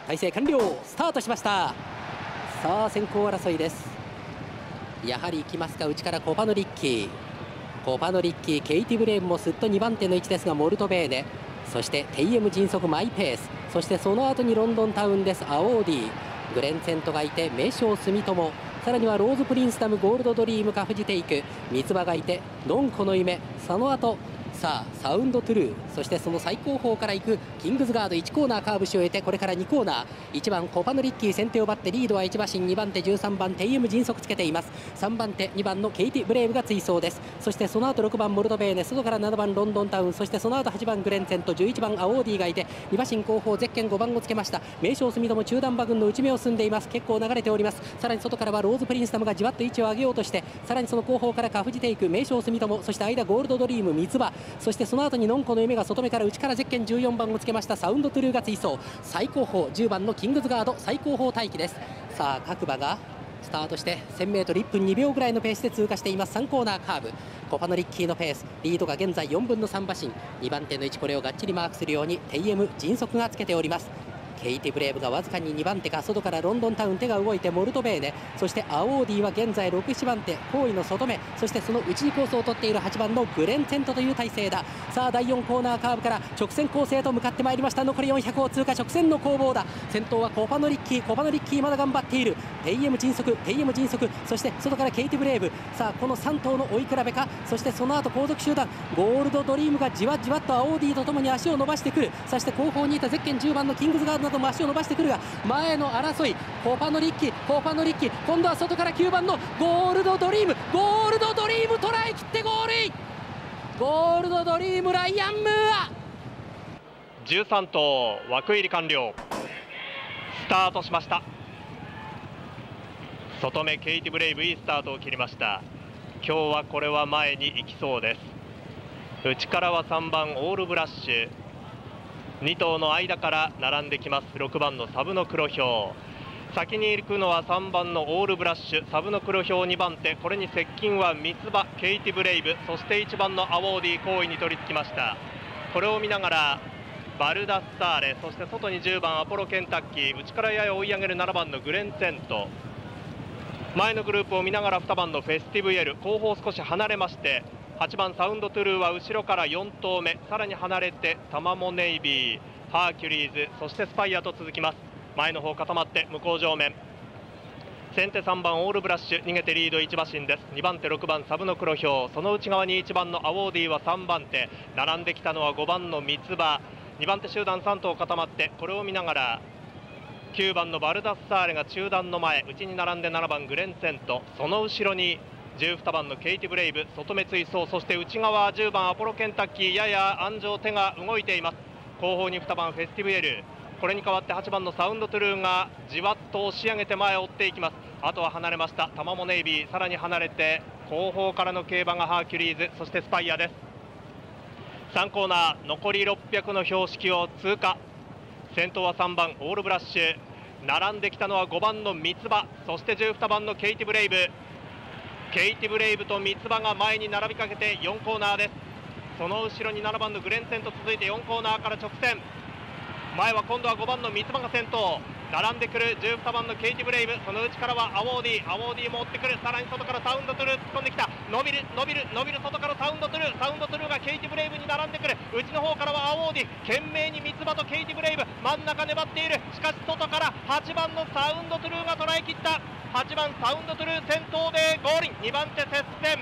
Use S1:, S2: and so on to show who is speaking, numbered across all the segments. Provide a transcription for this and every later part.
S1: 体勢完了、スタートしました。さあ先行争いです。やはり行きますか。内からコパノリッキー、ケイティブレーブもすっと2番手の位置ですが、モルトベーネ、そしてテイエム迅速マイペース、そしてその後にロンドンタウンです。アオーディ、グレンツェントがいて名将住友、さらにはローズプリンスダム、ゴールドドリームかフジテイク、三つ葉がいてノンコの夢、その後さあサウンドトゥルー、そしてその最後方から行くキングズガード、1コーナーカーブし終えて、これから2コーナー、1番コパノリッキー先手を奪って、リードは1馬身、2番手13番テイエム迅速つけています。3番手2番のケイティブレーブが追走です。そしてその後6番モルトベーネ、外から7番ロンドンタウン、そしてその後8番グレンツェント、11番アオーディがいて、2馬身後方ゼッケン5番をつけました。名将住友中段馬群の内目を進んでいます。結構流れております。さらに外からはローズプリンスダムがじわっと位置を上げようとして、さらにその後方からカフジテイク、名将住友、そして間ゴールドドリーム、三つ葉、そしてその後にノンコの夢が外目から内からゼッケン14番をつけましたサウンドトゥルーが追走。最後方10番のキングズガード、最後方待機です。さあ各馬がスタートして 1000m1 分2秒ぐらいのペースで通過しています。3コーナーカーブ、コパノリッキーのペース、リードが現在4分の3馬身、2番手の位置、これをがっちりマークするようにテイエム迅速がつけております。ケイティブレーブがわずかに2番手か、外からロンドンタウン手が動いてモルトベーネ、そしてアオーディは現在6、7番手、後位の外目、そしてその内にコースを取っている8番のグレンツェントという体勢だ。さあ第4コーナーカーブから直線コースへと向かってまいりました。残り400を通過、直線の攻防だ。先頭はコパノリッキーまだ頑張っている。テイエム迅速、そして外からケイティブレーブ、さあこの3頭の追い比べか。そしてその後後続集団ゴールドドリームがじわじわっとアオーディとともに足を伸ばしてくる。そして後方にいたゼッケン10番のキングズガードなども足を伸ばしてくるが、前の争いコパノリッキー、今度は外から9番のゴールドドリーム、捉え切ってゴールイン、ゴールドドリームライアンムーア。
S2: 13頭枠入り完了、スタートしました。外目ケイティブレイブ、いいスタートを切りました。今日はこれは前に行きそうです。内からは3番オールブラッシュ、2頭の間から並んできます6番のサブの黒ヒョウ、先に行くのは3番のオールブラッシュ、サブの黒ヒョウ2番手、これに接近は三つ葉ケイティブレイブ、そして1番のアウォーディ後位に取り付きました。これを見ながらバルダッサーレ、そして外に10番アポロケンタッキー、内からやや追い上げる7番のグレンツェント、前のグループを見ながら2番のフェスティブエル、後方少し離れまして、8番サウンドトゥルーは後ろから4頭目、さらに離れてタマモネイビー、ハーキュリーズ、そしてスパイアと続きます。前の方固まって向こう上面、先手3番オールブラッシュ、逃げてリード1馬身です。2番手6番サブの黒ヒョウ、その内側に1番のアウォーディは3番手、並んできたのは5番の三つ葉、2番手集団3頭固まって、これを見ながら9番のバルダッサーレが中段の前、内に並んで7番グレンツェント、その後ろに12番のケイティブレイブ、外目追走、そして内側10番アポロケンタッキー、やや安城手が動いています。後方に2番フェスティブエル、これに代わって8番のサウンドトゥルーがじわっと押し上げて前を追っていきます。あとは離れましたタマモネイビー、さらに離れて後方からの競馬がハーキュリーズ、そしてスパイアです。3コーナー残り600の標識を通過、先頭は3番オールブラッシュ、並んできたのは5番の三つ葉、そして12番のケイティブレイブ、と三つ葉が前に並びかけて4コーナーです。その後ろに7番のグレンツェント続いて4コーナーから直線、前は今度は5番の三つ葉が先頭、並んでくる12番のケイティブレイブ、その内からはアウォーディも追ってくる、さらに外からサウンドトゥルー突っ込んできた、伸びる外からサウンドトゥルーがケイティブレイブに並んでくる、内の方からはアウォーディ、懸命に三つ葉とケイティブレイブ、真ん中粘っている、しかし外から8番のサウンドトゥルーが捉え切った。8番サウンドトゥルー先頭でゴールイン、2番手接戦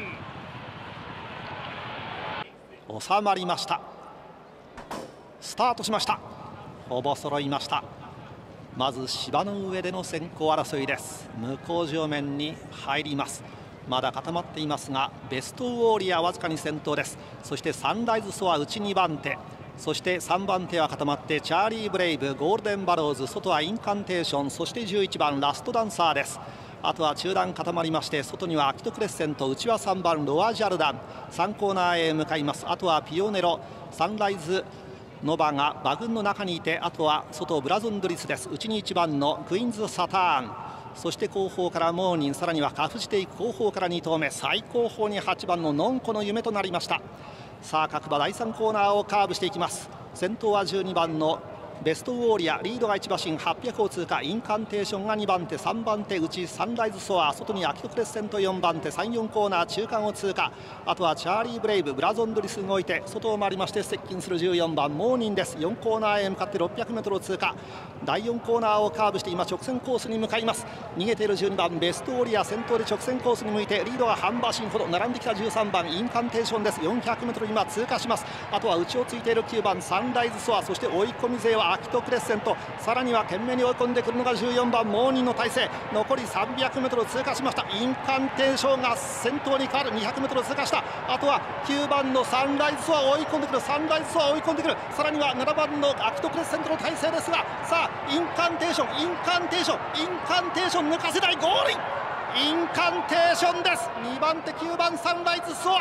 S3: 収まりました。スタートしました。ほぼ揃いました。まず芝の上での先行争いです。向こう上面に入ります。まだ固まっていますがベストウォーリアーわずかに先頭です。そしてサンライズソア内2番手、そして3番手は固まってチャーリーブレイブ、ゴールデンバローズ、外はインカンテーション、そして11番ラストダンサーです。あとは中段固まりまして、外にはアキトクレッセント、内は3番ロアジャルダン、3コーナーへ向かいます。あとはピオネロ、サンライズノバが馬群の中にいて、あとは外ブラズンドリスです。内に1番のクイーンズサターン、そして後方からモーニン、さらにはカフジテイク、後方から2頭目、最後方に8番のノンコの夢となりました。さあ各馬第3コーナーをカーブしていきます。先頭は12番のベストウォーリアリードが1馬身800を通過。インカンテーションが2番手、3番手内サンライズソア、外にアキトクレッセント4番手、3、4コーナー中間を通過。あとはチャーリーブレイブ、ブラゾンドリス動いて外を回りまして接近する14番モーニンです。4コーナーへ向かって 600m を通過。第4コーナーをカーブして今直線コースに向かいます。逃げている12番ベストウォーリア、先頭で直線コースに向いてリードが半馬身ほど並んできた13番インカンテーションです。 400m 今通過します。あとは内をついている9番サンライズソア、そして追い込み勢はアキトクレッセント、さらには懸命に追い込んでくるのが14番モーニンの体勢。残り 300m を通過しました。インカンテーションが先頭に変わる。 200m を通過した。あとは9番のサンライズソア追い込んでくる。サンライズソア追い込んでくる。さらには7番のアキトクレッセントの体勢ですが、さあインカンテーションインカンテーションインカンテーション抜かせない。ゴールインインカンテーションです。2番手9番サンライズソア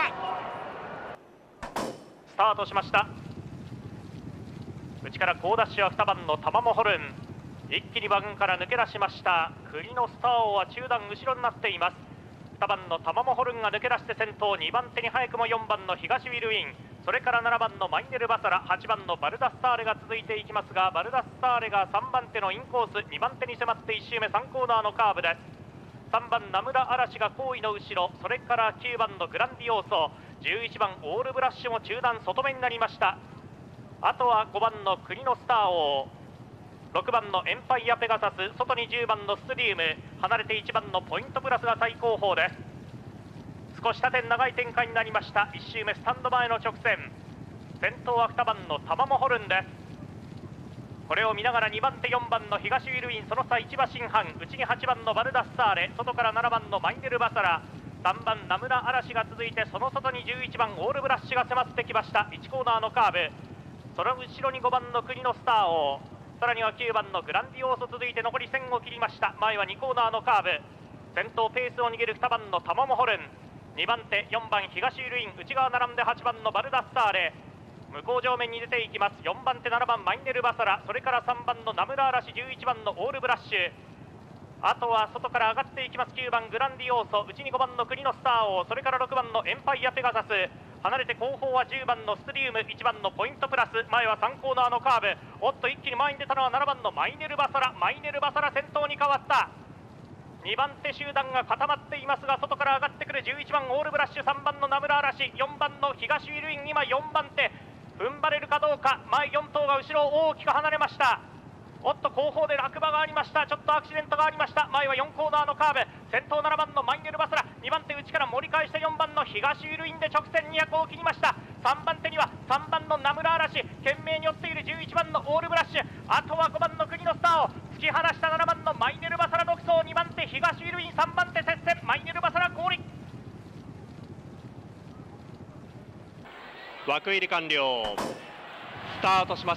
S2: スタートしました。内から好ダッシュは2番のタマモホルン、一気に馬群から抜け出しました。栗のスター王は中段後ろになっています。2番のタマモホルンが抜け出して先頭、2番手に早くも4番の東ウィルウィン、それから7番のマイネルバサラ、8番のバルダスターレが続いていきますが、バルダスターレが3番手のインコース、2番手に迫って1周目3コーナーのカーブです。3番ナムラ嵐が後位の後ろ、それから9番のグランディオーソ、11番オールブラッシュも中段外目になりました。あとは5番の国のスター王、6番のエンパイアペガサス、外に10番のストリウム、離れて1番のポイントプラスが最後方です。少し縦長い展開になりました。1周目スタンド前の直線、先頭は2番のタマモホルンです。これを見ながら2番手4番の東ウィルウィン、その差1馬身半、内に8番のバルダッサーレ、外から7番のマイネルバサラ、3番ナムラ嵐が続いて、その外に11番オールブラッシュが迫ってきました。1コーナーのカーブ、その後ろに5番の国のスター王、さらには9番のグランディオーソ続いて残り1000を切りました。前は2コーナーのカーブ、先頭ペースを握る2番のタマモホルン、2番手4番東ウィルウィン、内側並んで8番のバルダッサーレ、向こう上面に出ていきます。4番手7番マイネルバサラ、それから3番のナムラ嵐、11番のオールブラッシュ、あとは外から上がっていきます9番グランディオーソ、内に5番の国のスター王、それから6番のエンパイアペガサス、離れて後方は10番のストリウム、1番のポイントプラス、前は3コーナーのカーブ、おっと一気に前に出たのは7番のマイネルバサラ、マイネルバサラ先頭に変わった。2番手集団が固まっていますが、外から上がってくる11番オールブラッシュ、3番のナムラ嵐、4番の東ウィルウィン、今4番手踏ん張れるかどうか。前4頭が後ろを大きく離れました。おっと後方で落馬がありました。ちょっとアクシデントがありました。前は4コーナーのカーブ、先頭7番のマイネルバサラ、2番手内から盛り返して4番の東ウィルウィンで直線200を切りました。3番手には3番のナムラ嵐、懸命に追っている11番のオールブラッシュ、あとは5番の国のスターを突き放した7番のマイネルバサラ独走、2番手東ウィルウィン、3番手接戦、マイネルバサラ合理。枠入り完了、スタートしました。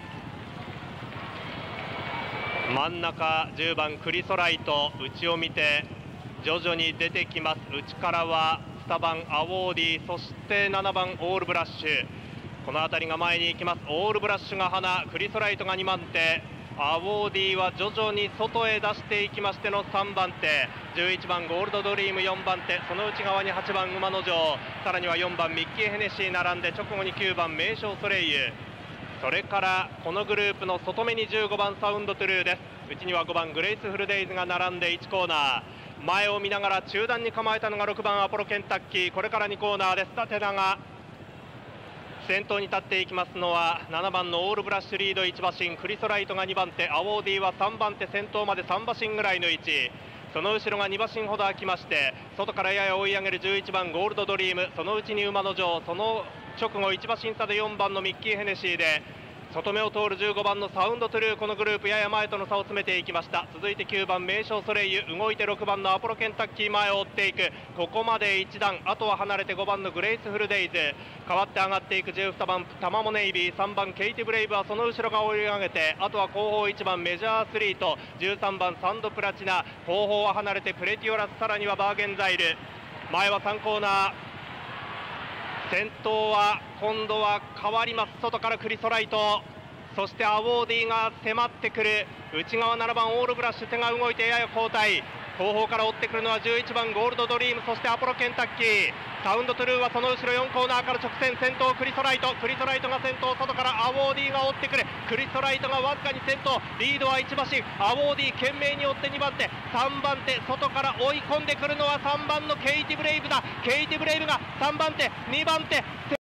S2: 真ん中10番クリソライト、内を見て徐々に出てきます。内からは2番アウォーディ、そして7番オールブラッシュ、この辺りが前に行きます。オールブラッシュが花、クリソライトが2番手、アウォーディは徐々に外へ出していきましての3番手、11番ゴールドドリーム4番手、その内側に8番馬の城、さらには4番ミッキーヘネシー並んで、直後に9番名将ソレイユ、それからこのグループの外目に15番サウンドトゥルーです。内には5番グレイスフルデイズが並んで1コーナー、前を見ながら中段に構えたのが6番アポロケンタッキー、これから2コーナーです。縦長先頭に立っていきますのは7番のオールブラッシュリード1馬身、クリソライトが2番手、アウォーディは3番手、先頭まで3馬身ぐらいの位置、その後ろが2馬身ほど空きまして、外からやや追い上げる11番ゴールドドリーム、そのうちに馬の城、その直後1馬身差で4番のミッキーヘネシーで、外目を通る15番のサウンドトゥルー、このグループやや前との差を詰めていきました。続いて9番名将ソレイユ、動いて6番のアポロケンタッキー前を追っていく、ここまで1段、あとは離れて5番のグレイスフルデイズ、代わって上がっていく12番タマモネイビー、3番ケイティブレイブはその後ろが追い上げて、あとは後方1番メジャーアスリート、13番サンドプラチナ、後方は離れてプレティオラス、さらにはバーゲンザイル、前は3コーナー、先頭は今度は変わります。外からクリソライト、そしてアウォーディが迫ってくる、内側7番オールブラッシュ、手が動いてやや後退、 後方から追ってくるのは11番ゴールドドリーム、そしてアポロケンタッキー。サウンドトゥルーはその後ろ4コーナーから直線、先頭クリソライトが先頭、外からアウォーディが追ってくる。クリソライトがわずかに先頭、リードは1馬身。アウォーディ懸命に追って2番手、3番手、外から追い込んでくるのは3番のケイティブレイブだ。ケイティブレイブが3番手、2番手。